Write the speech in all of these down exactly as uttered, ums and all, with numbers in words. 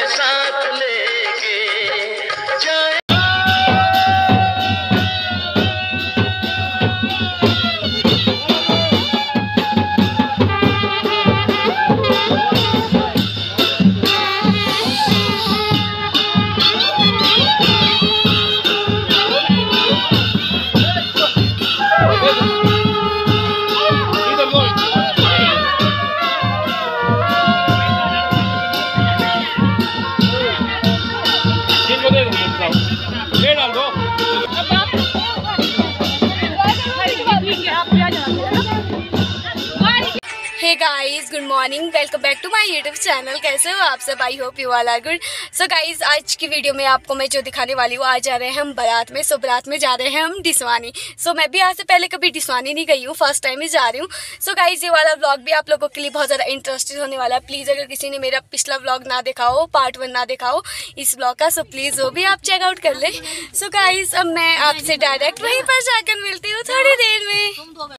साथ लेके जाए। Hey guys, good morning, welcome back to my YouTube channel. कैसे हो आप सब? I hope you all are good. So guys, आज की वीडियो में आपको मैं जो दिखाने वाली हूँ, आज जा रहे हैं हम बारात में। सो so, बारात में जा रहे हैं हम डिसवानी। सो so, मैं भी आज से पहले कभी डिसवानी नहीं गई हूँ, फर्स्ट टाइम ही जा रही हूँ। सो so, गाइस, ये वाला व्लॉग भी आप लोगों के लिए बहुत ज़्यादा इंटरेस्टिंग होने वाला है। प्लीज़ अगर किसी ने मेरा पिछला व्लॉग ना देखा हो, पार्ट वन ना देखा हो इस व्लॉग का, सो so, प्लीज़ वो भी आप चेकआउट कर लें। सो so, गाइस, अब मैं आपसे डायरेक्ट वहीं पर जाकर मिलती हूँ थोड़ी देर में।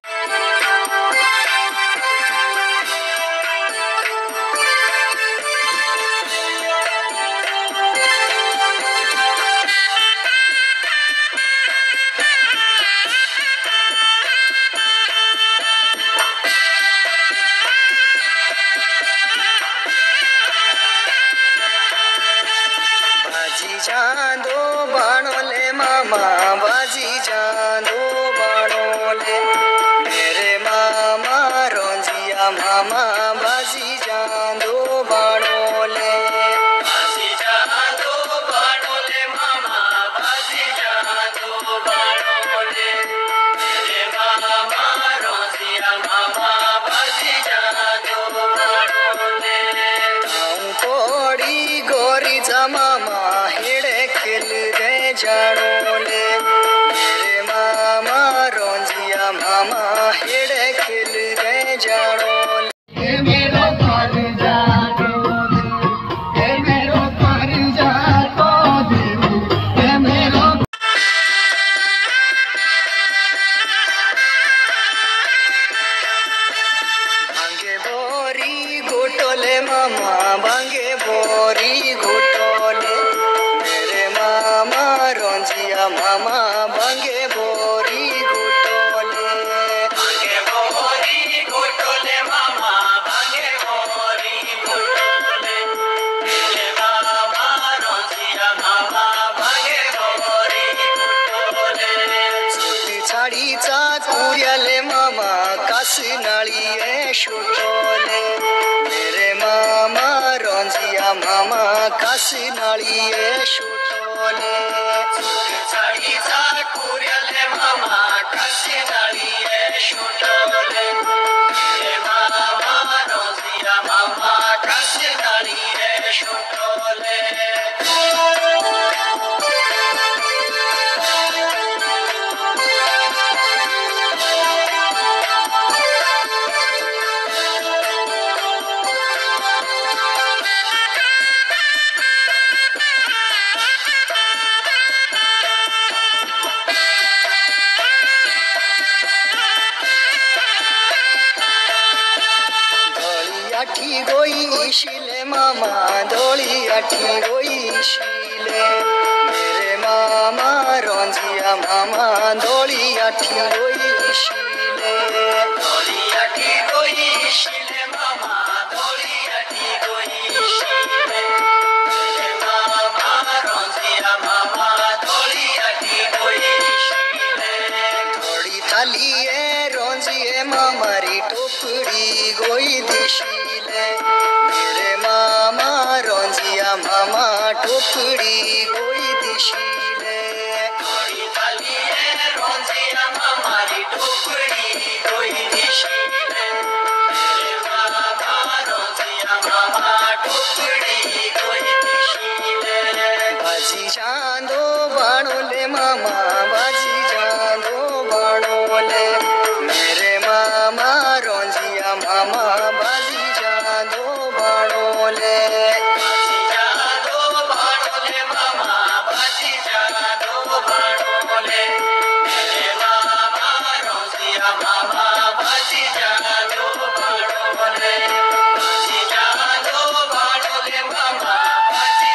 जादो बाणोले मामा बाजी जादो बाणोले मेरे मामा रोंजिया मामा बाजी जादो बाणोले बाजी जादो बाणोले मामा बाजी जादो बाणोले मेरे मामा रोंजिया मामा बाजी जादो बाणोले गाँव कोड़ी गोरी जा मामा जाड़ोले मेरे मामा रोंजिया मामा हेड़े खिल गए जाड़ोले ए मेरो घर जागो ए मेरो घर जागो ए मेरो भांगे बोरी घोटोले मामा भांगे बोरी घोटोले मामा भांगे बोरी घोटोले भांगे बोरी घोटोले मामा भांगे बोरी घोटोले मेरे मामा रोंजिया मामा भांगे बोरी घोटोले सुती छाड़ी चा कुरियाले मामा काशी नालिये शुटोले मेरे मामा रोंजिया मामा काशी नालिये शुटोले साड़ी सा कुरियाले मामा काशी नालिये शुटोले मेरे मामा रोंजिया मामा काशी नालिये शुटोले अठी गोई शिले मामा धोली अठी गोई शिले मेरे मामा रोंजिया मामा धोली अठी गोई शिले धोली अठी गोई शिले मामा धोली अठी गोई शिले मेरे मामा रोंजिया मामा धोली अठी गोई शिले थोड़ी थाली है रोंजिए मामारी टोपड़ी गोई दिशी मेरे मामा रोंजिया मामा टोपड़ी गोई दिशीले थोड़ी थाली है रोंजिया मामारी टोपड़ी गोई दिशीले मेरे मामा रोंजिया मामा टोपड़ी गोई दिशीले बाजी जादो बाणोले मामा बाजी जादो बाणोले मेरे मामा रोंजिया मामा बाजी जादो बाणोले बाजी जादो बाणोले मामा बाजी जादो बाणोले मेरे मामा रोंजिया मामा बाजी जादो बाणोले बाजी जादो बाणोले मामा बाजी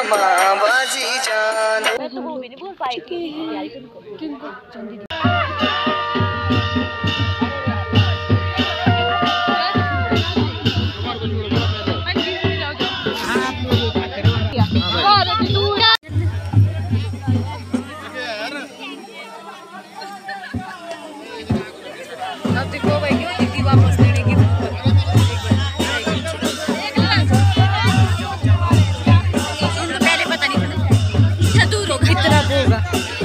मामा बाजी जान दो। मैं तो वो भी नहीं बोल पाएगी। अब देखो भाई दीदी वापस लेने की उनको पहले पता नहीं था इतना दूर होगा इतना होगा।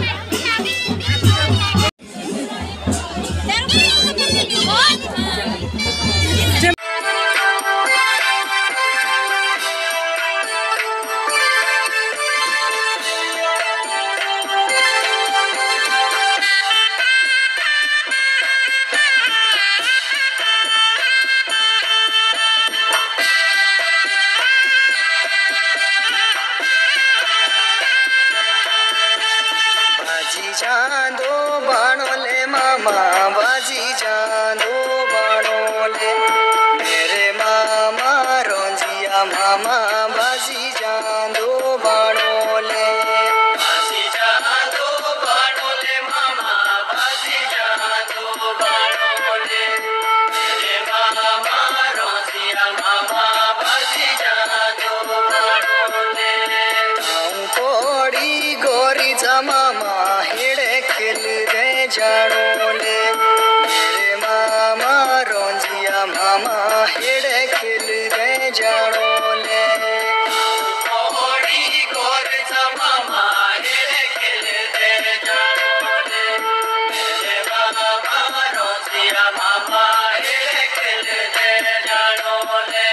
बाजी जान दो बाणोले मामा बाजी जान दो बाणोले मेरे मामा रोंजिया मामा बाजी जान दो बाणोले बाजी जान दो बाणोले मामा बाजी जान दो बाणोले मेरे मामा रोंजिया मामा बाजी जान दो बाणोले गाँव कोड़ी गोरी जमामा खेल रे जाड़ोले मेरे मामा रोंजिया मामा हेड़े खेल रे जाड़ोले कोड़ी गोर जमामा हेड़े खेल रे जाड़ोले मेरे मामा रोंजिया मामा हेड़े खेल रे जाड़ोले।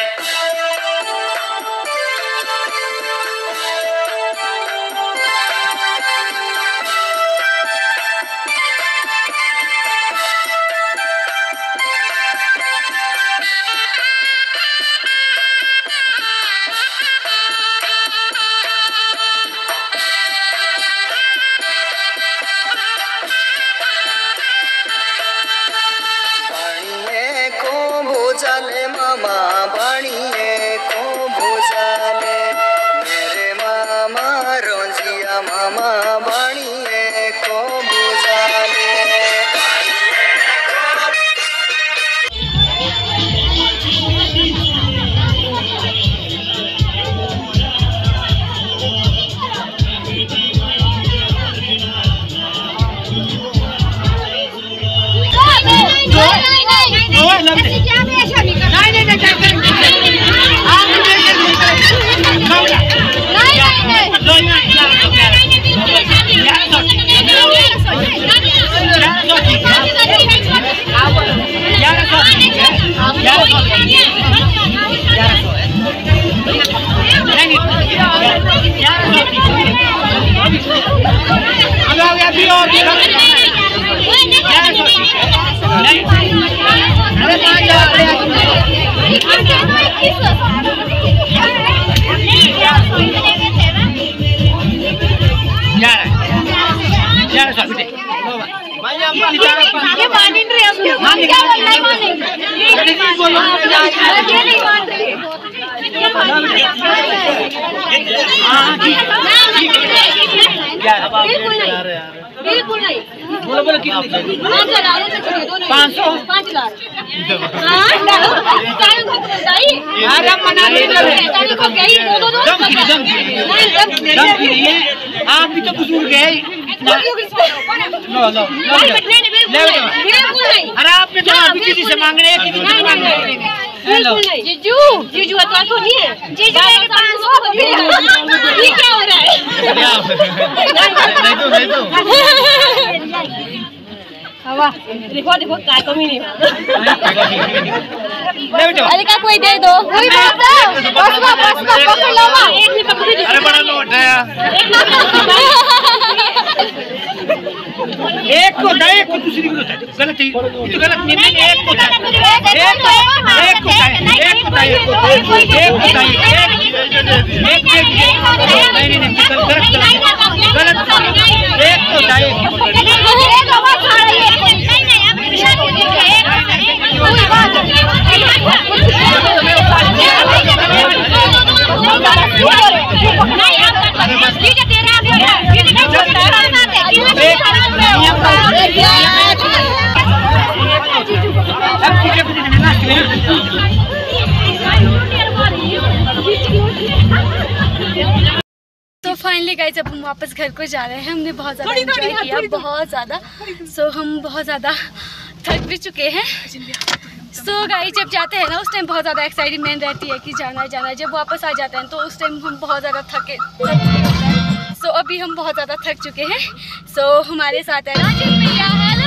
भोजाले मामा बाणिए को भोजाले मेरे मामा रोंजिया मामा बाणिए को भोजाले। बिल्कुल नहीं बोलो बोलो कितने पाँच सौ पाँच हजार आप भी तो बुजुर्ग है। अरे आपने तो अभी किसी से मांग रहे हैं किसी से मांग रहे हैं। हेलो जीजू जीजू तो नहीं है जीजू मेरे पाँच सौ ये क्या हो रहा है? नहीं तो नहीं तो हवा देखो देखो काय कमी नहीं अरे का कोई दे दो कोई बात है बस बस बस पकड़ लो मां एक नहीं पकड़ अरे बड़ा नोट है एक को दे एक को दूसरी को दे गलत ही तो गलत नहीं नहीं एक को दे एक को एक को दे एक को दे एक को दे एक को दे एक नहीं नहीं नहीं गलत गलत एक को दे नहीं फाइनली गाइस अब हम वापस घर को जा रहे हैं। हमने बहुत ज़्यादा एंजॉय किया, बहुत ज़्यादा। सो so, हम बहुत ज़्यादा थक भी चुके हैं। सो so, गाइस जब जाते हैं ना उस टाइम बहुत ज़्यादा एक्साइटमेंट रहती है कि जाना है जाना है। जब वापस आ जाते हैं तो उस टाइम हम बहुत ज़्यादा थके थक सो so, अभी हम बहुत ज़्यादा थक चुके हैं। सो so, हमारे साथ है राजन भैया।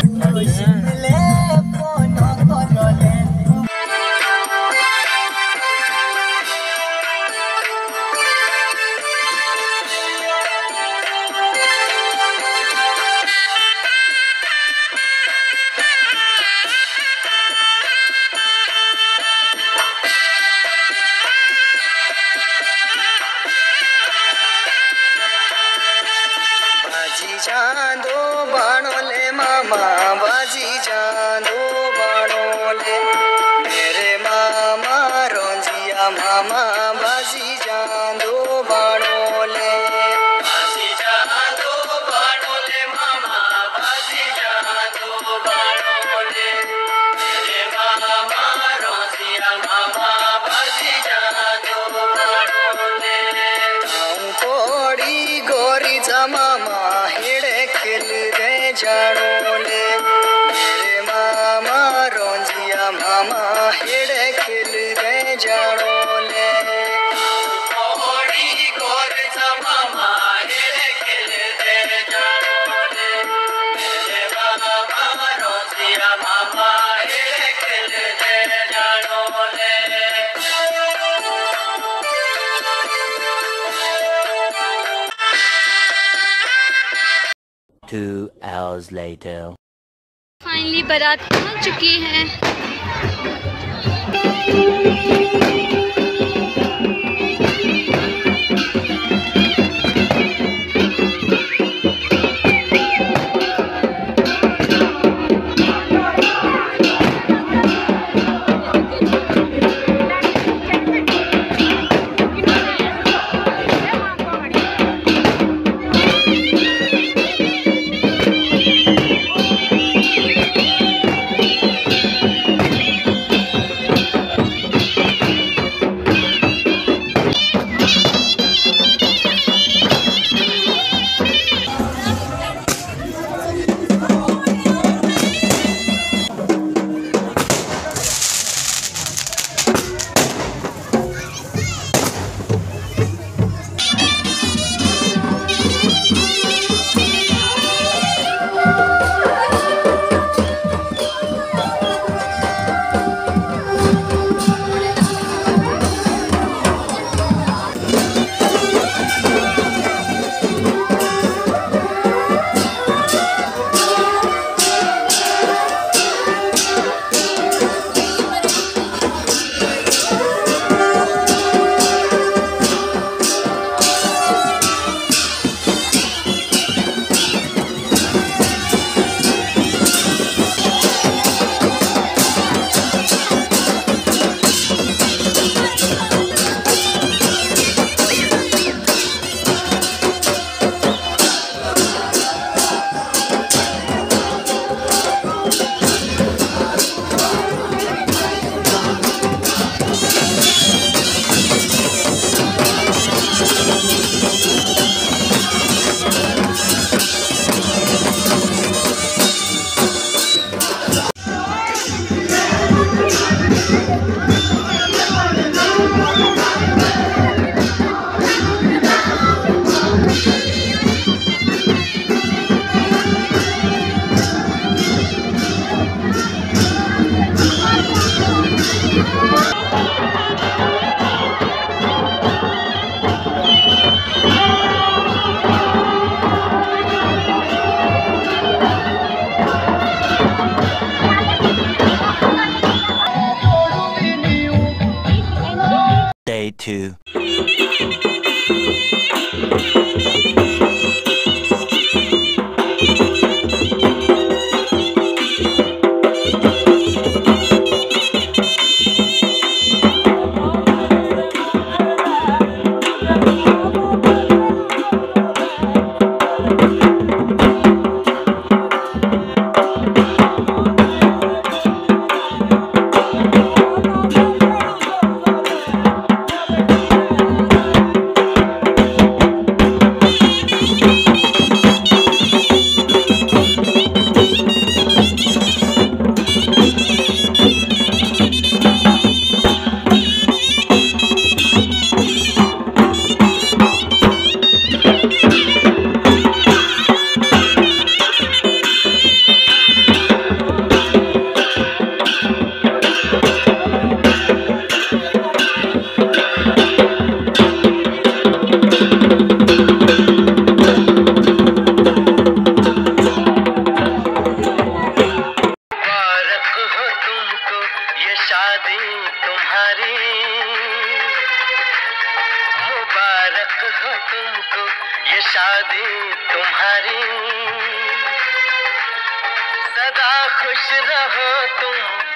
बाजी जांदो बाणो ले मामा, बाजी जांदो बाणो ले मेरे मामा रोंजिया मामा, बाजी जांदो बाणो ले। बाजी जांदो बाणो ले मामा, बाजी जांदो बाणो ले मेरे मामा रोंजिया मामा, बाजी जांदो बाणो ले। गाँव कोड़ी गोरी जमामा हेड़े खिल गए जानो ले मेरे मामा रोंजिया मामा, हेड़े खिल गए जानो ले। कोड़ी गोरी जमामा हेड़े खिल गए जानो ले मेरे मामा रोंजिया मामा, हेड़े खिल गए जानो ले। Two hours later. फाइनली बारात पहुंच चुकी है। Day two. मुबारक हो तुमको ये शादी तुम्हारी, सदा खुश रहो तुम